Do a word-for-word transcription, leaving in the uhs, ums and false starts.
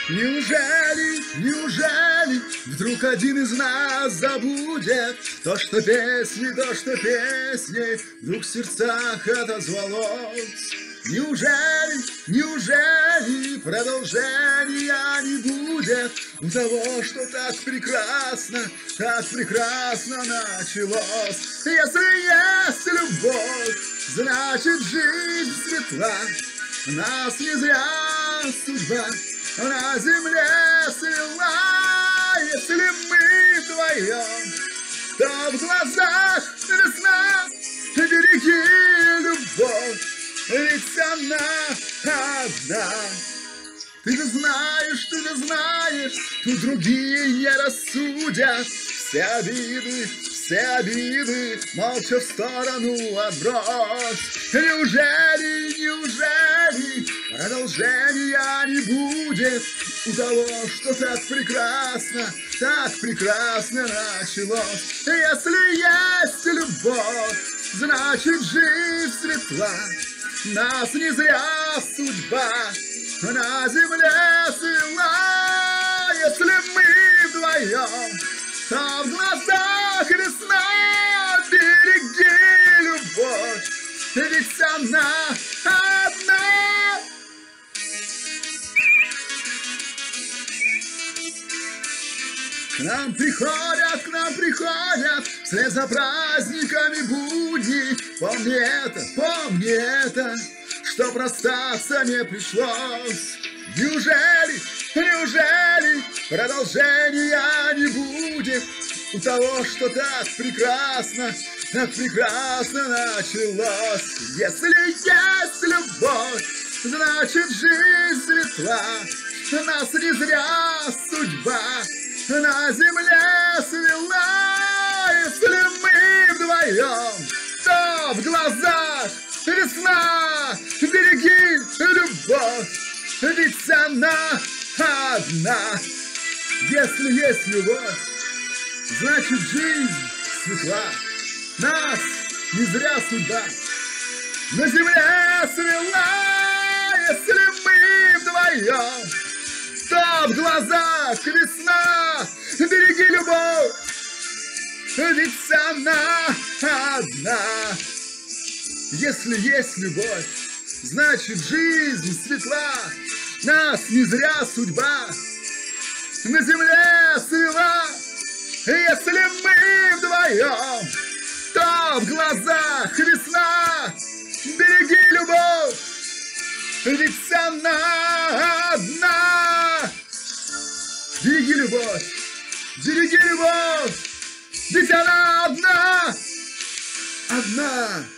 Неужели, неужели вдруг один из нас забудет то, что песни, то, что песни вдруг в сердцах отозвалось? Неужели, неужели продолжения не будет у того, что так прекрасно, так прекрасно началось? Если есть любовь, значит жизнь светла, нас не зря судьба на земле свела. Если мы вдвоем, то в глазах весна, береги любовь, ведь она одна. Ты же знаешь, ты же знаешь, тут другие не рассудят. Все обиды, все обиды молча в сторону отбрось. Неужели, неужели продолжения не будет у того, что так прекрасно, так прекрасно началось? Если есть любовь, значит жизнь светла, нас не зря судьба на земле свела. Если мы вдвоем, то в глазах весна, береги любовь, ведь она одна. К нам приходят, к нам приходят вслед за праздниками будни. Помни это, помни это, что расстаться не пришлось. Неужели, неужели продолжения не будет у того, что так прекрасно, так прекрасно началось? Если есть любовь, значит жизнь светла, нас не зря судьба на земле свела. Если мы вдвоем, то в глазах весна, береги любовь, ведь она одна. Если есть любовь, значит жизнь светла, нас не зря судьба на земле свела. Если мы вдвоем, то в глазах весна, береги любовь, ведь она одна. Если есть любовь, значит жизнь светла, нас не зря судьба на земле свела. Если мы вдвоем, то в глазах весна, береги любовь, ведь она одна. Береги любовь, береги любовь, ведь она одна, одна.